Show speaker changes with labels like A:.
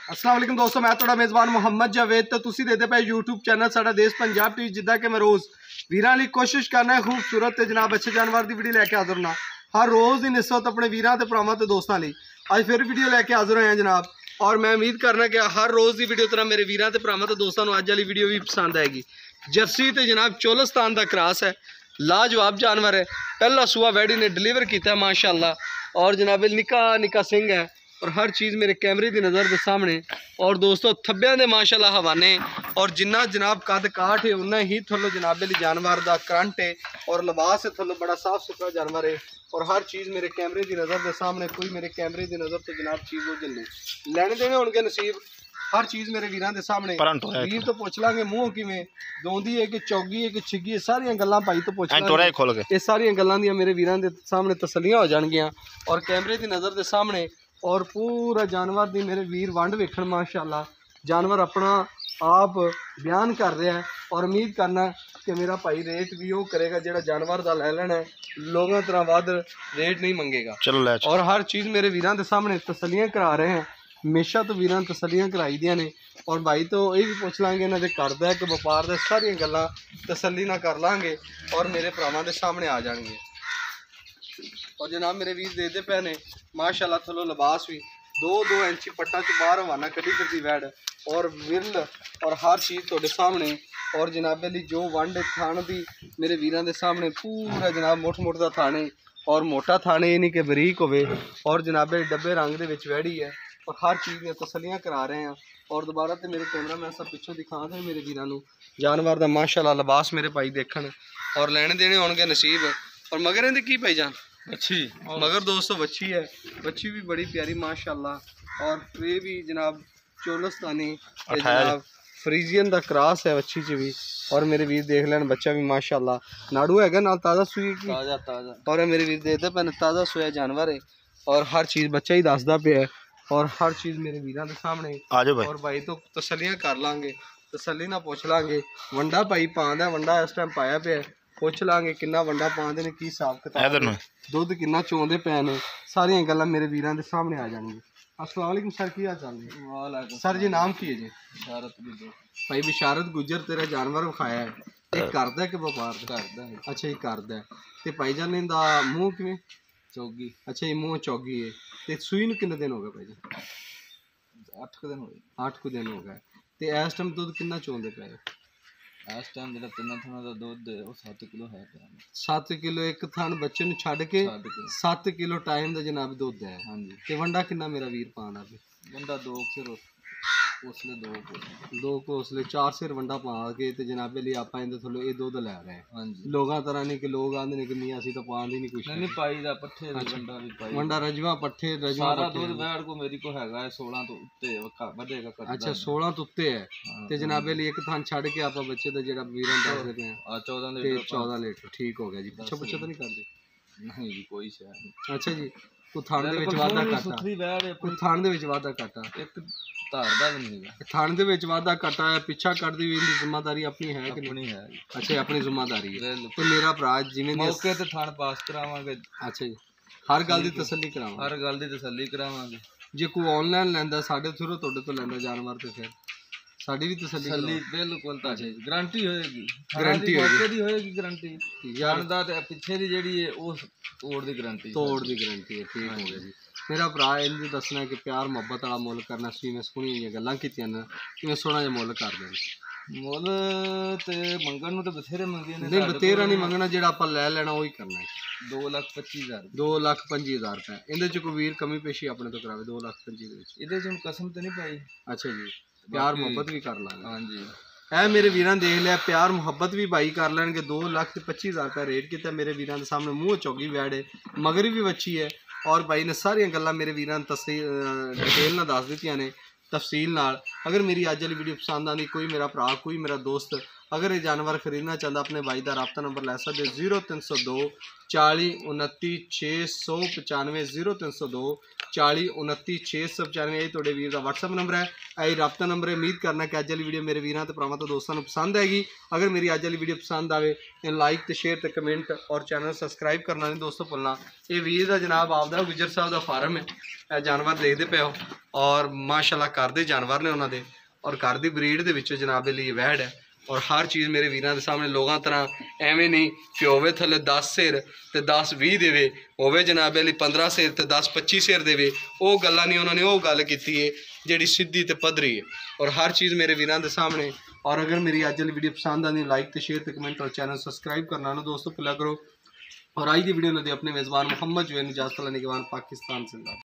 A: अस्सलाम वालेकुम दोस्तों, मैं थोड़ा मेज़बान मुहम्मद जावेद। तो तुसी देते पे यूट्यूब चैनल साडा देश पंजाब टीवी, जिद्दां कि मैं रोज़ वीरां लई कोशिश करना है खूबसूरत ते जनाब अच्छे जानवर की वीडियो लैके हाज़र होना हर रोज़ दी निस्बत अपने वीरां ते भरावां ते दोस्तां लई। अज फिर वीडियो लैके हाज़र होए हैं जनाब, और मैं उम्मीद करना कि हर रोज़ की वीडियो तरह मेरे वीरां ते भरावां ते दोस्तां नूं अज वाली वीडियो भी पसंद आएगी। जर्सी ते जनाब चोलस्तान का क्रॉस है, लाजवाब जानवर है। पहला सूआ वैडी ने डिलीवर किया है माशाअल्लाह, और जनाब निका निका सिंह है और हर चीज़ मेरे कैमरे की नज़र के सामने। और दोस्तों थब्बियां दे माशाअल्लाह हवाने, और जिन्ना जनाब कद काठ है उन्ना ही थल्लो जनाब जानवर का करंट है और लिबास है थल्लो बड़ा साफ सुथरा जानवर है। और हर चीज़ मेरे कैमरे की नज़र के सामने, कोई मेरे कैमरे की नज़र तो जनाब चीज़ उजल नहीं लैने देने होंगे नसीब। हर चीज़ मेरे वीरां दे सामने। वीर तो पुछ लांगे मूँह किवें दोंदी है कि चौगी है कि छिगी है, सारियां गल्लां भाई तो पुछ लांगे। ये सारियां गल्लां दियां मेरे वीरां दे सामने तसल्लियां हो जाणगियां और कैमरे की नज़र के सामने। और पूरा जानवर दी मेरे वीर वंड वेखण माशाअल्लाह, जानवर अपना आप बयान कर रहा है। और उम्मीद करना कि मेरा भाई रेट भी वो करेगा जोड़ा जानवर का लै लेना है, लोगों तरह वध रेट नहीं मंगेगा। चलो लै। और हर चीज़ मेरे वीरां दे सामने तसल्लियां करा रहे हैं, हमेशा तो वीरां तसल्लियां कराई दियां ने। और भाई तो ये भी पुछ लांगे इन्हां दे करदा है कि व्यापार दे सारियां गल्लां तसल्ली ना कर लांगे और मेरे भरावां दे सामने आ जाएंगे। और जनाब मेरे वीर देते पे ने माशाअल्लाह थलो लिबास भी 2-2 इंची पट्टा च बाहर हवाना कड़ी करती वैड और विरल और हर चीज़ थोड़े सामने। और जनाब अली जो वंड थान दी मेरे वीरां दे सामने पूरा जनाब मुठ दा थाने और मोटा थाने, ये नहीं कि बरीक होवे। और जनाब डब्बे रंग दे विच वैड़ी है और हर चीज़ दी तसल्लियां करा रहे हैं। और दोबारा तो मेरे कैमरा मैं सब पिछों दिखा दें मेरे वीरां नूं जानवर दा माशाअल्लाह लिबास मेरे भाई देखण और लेने देने होणगे नसीब। और मगर इहदे की भाई जान अच्छी मगर दोस्तों बच्ची है, बच्ची भी बड़ी प्यारी माशाअल्लाह। और ये भी जनाब चोलस्तानी जनाब फ्रीजियन का क्रॉस है बच्ची च भी। और मेरे वीर देख लैन बच्चा भी माशाअल्लाह नाड़ू है नाल ताज़ा सूई की ताज़ा। और मेरे वीर देखते पे ताज़ा सोया जानवर है और हर चीज़ बच्चा ही दसदा पे है और हर चीज़ मेरे वीरां दे सामने आ जाओ भाई। और भाई तो तसल्लियां कर लांगे, तसल्ली ना पुछ लांगे। वंडा भाई पांदा वंडा इस टाइम पाया पे पुछ लांगे किन्ना वंडा पांदे ने, की हिसाब किताब, दुध किन्ना चोंदे पे ने, सारियां गल्लां मेरे वीरां दे सामने आ जाएंगी। अस्सलाम वालेकुम सर, की हाल चाल है सर जी? नाम की है जी? भाई बिशारत गुजर तेरा जानवर विखाया है, ये करदा है कि व्यापार करदा है? अच्छा ये करदा है। ते भाईजान इहदा मूँह किवें? चौगी। अच्छा ये मूँह चौगी है। ते सूई नूं किन्ने दिन हो गए भाईजान? 8 दिन हो गए। 8 दिन हो गए। ते इस टाइम दुध किन्ना चोंदे पे? इस टाइम जो 3 थाना का दूध है वो 7 किलो है। 7 किलो एक थान बच्चे ने छड़ के 7 किलो टाइम का जनाब दूध है। हाँ जी। ते वंडा किन्ना मेरा वीर पाना पे? वंडा 2 सिर उसले 2 घोसले 4 सिर वंडा पा के ते जनाबे लिए आप इहदे थल्लों ये दूध लै रहे हैं। हाँ जी। लोगां तरह नहीं कि लोग आंदे ने कि नहीं असीं तो पांदे नहीं कुछ नहीं पाई दा पट्ठे दा वंडा भी पाई वंडा रजवा पट्ठे रजवा सारा दूध बैठ को मेरी को हैगा है 16 तो उत्ते बढ़ेगा कर। अच्छा 16 तो उत्ते है। ते जनाबे लिए एक थान छड़ के आप बच्चे दा जेड़ा वीरां दस रहे हैं 14 लीटर ठीक हो गया जी। पीछे पीछे तो नहीं करदे? नहीं जी कोई शायद। अच्छा जी को थान दे विच वादा काटा, को थान दे विच वादा काटा एक धारदा भी नहीं है थान दे विच वादा काटा है, पिछा कटदी भी इनकी जिम्मेदारी अपनी है कि नहीं है? अच्छा अपनी जिम्मेदारी है। तो मेरा भरा जिवें मौके ते थान पास करावांगे। अच्छा जी हर गल दी तसल्ली करावांगे, हर गल दी तसल्ली करावांगे। जे कोई ऑनलाइन लैंदा साडे थ्रू तुहाडे तो लैंदा जानवर ते फिर साडी भी तसल्ली बिल्कुल गारंटी होएगी, गारंटी होएगी गारंटी जानदा ते पिछे दी जेहड़ी है उस तोड़ दी गारंटी है। ठीक हो गया जी। मेरा भरा इंज दसना है कि प्यार मुहब्बत वाला मुल करना सी। मैं सोहनी जी गल्लां कीतियां ने कि मैं सोहना जिहा मुल कर देना। मुल ते मंगण नूं ते बथेरे मंगे ने, नहीं बथेरा नहीं मंगना, जेड़ा आपां लै लेना वही करना है। 2,25,000 2,25,000 रुपये। इहदे च कोई वीर कमी पेशी अपने तो करावे 2,25,000 दे विच? इहदे च कसम ते नहीं पाई। अच्छा जी प्यार मुहब्बत भी कर लांगे। हाँ जी है मेरे वीरां देख लिया, प्यार मुहब्बत भी भाई कर लैणगे। 2,25,000 रुपया रेट किया मेरे वीरां दे सामने। मूँह चौगी वैड है, मगर भी बच्ची है। और भाई ने सारियां गल्लां मेरे वीरां डिटेल नाल दस दित्तियां ने तफसील नाल। अगर मेरी अज वाली वीडियो पसंद आती, कोई मेरा भरा कोई मेरा दोस्त अगर ये जानवर खरीदना चाहता अपने भाई का रबता नंबर लै सकते 0302 40 29 695 0302 40 29 695 यही थोड़े वीर का व्हाट्सअप नंबर है, यही रबता नंबर है। उम्मीद करना कि अज वाली वीडियो मेरे वीरों तो भरावां तो दोस्तों पसंद आएगी। अगर मेरी अज वाली वीडियो पसंद आए तो लाइक तो शेयर तो कमेंट और चैनल सबसक्राइब करना नहीं दोस्तों भुलना। ये वीर का जनाब आपका गुजर साहब का फार्म है, जानवर देखते पे हो और माशाल्लाह घर के जानवर ने उन्होंने और घर की ब्रीड के जनाब के लिए वैड है और हर चीज़ मेरे वीरों के सामने लोगों तरह एवं नहीं कि होवे थले 10 सिर तो 10 20 देवे, होवे जनाब अली 15 सिर तो 10 25 सिर देवे। वो गल्लां नहीं, उन्होंने वो गल की है जी सीधी तो पधरी है और हर चीज़ मेरे वीरों के सामने। और अगर मेरी अज वाली वीडियो पसंद आती लाइक तो शेयर तो कमेंट और चैनल सबसक्राइब करना ना दोस्तों भुला करो। और आज की वीडियो ने अपने मेज़बान मोहम्मद जुवेन इजाज़त निगवान पाकिस्तान जिंदाबाद।